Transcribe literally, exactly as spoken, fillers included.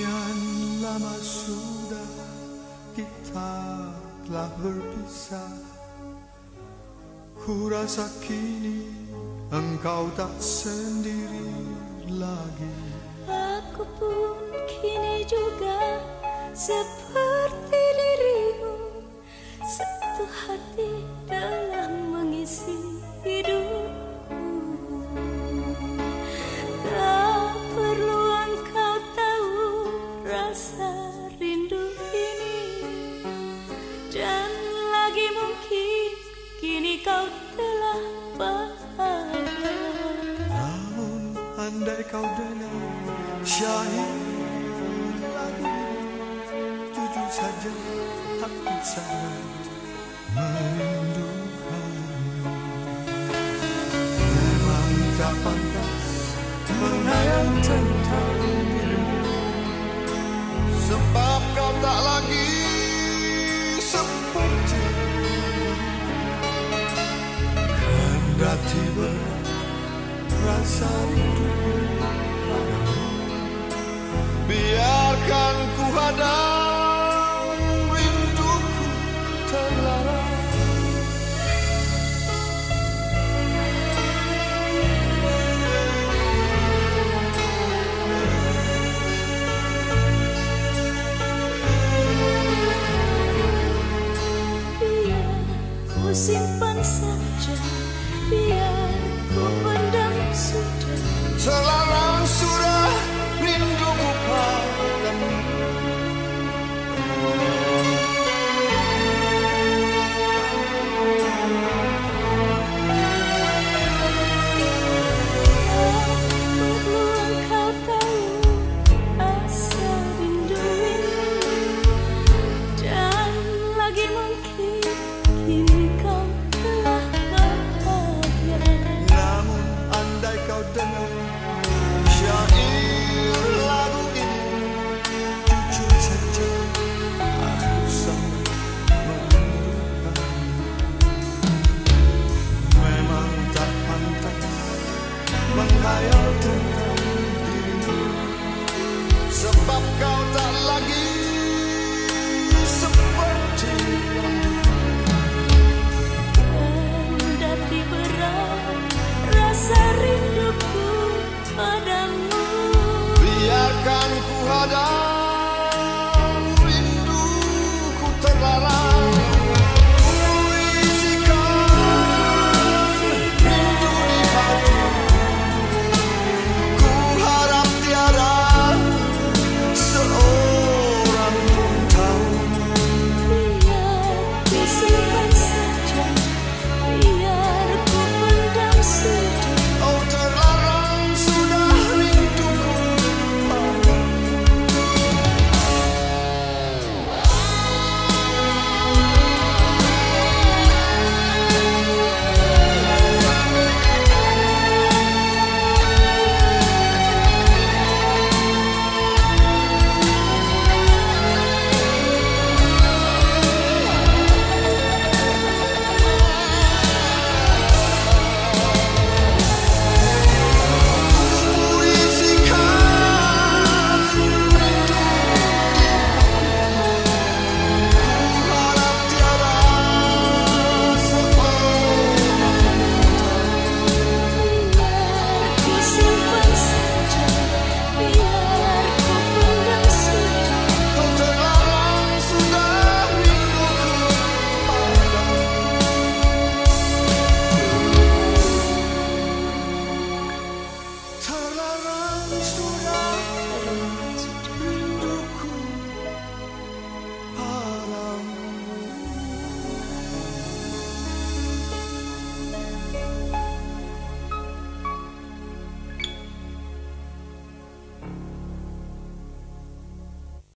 Sekian lama sudah kita telah berpisah. Ku rasa kini engkau tak sendiri lagi. Aku pun kini juga seperti dirimu. Satu hati telah mengisi hidupku. Tak perlu engkau tahu rasa rindu ini. Dan lagi mungkin kini kau telah bahagia. Namun andai kau dengar syahid lagu, jujur saja aku sangat merindukanmu. Memang tak pantas menghayal tentang dirimu, sebab kau tak lagi seperti dulu. Kendati berat rasa rindu padamu, biarkan ku hadap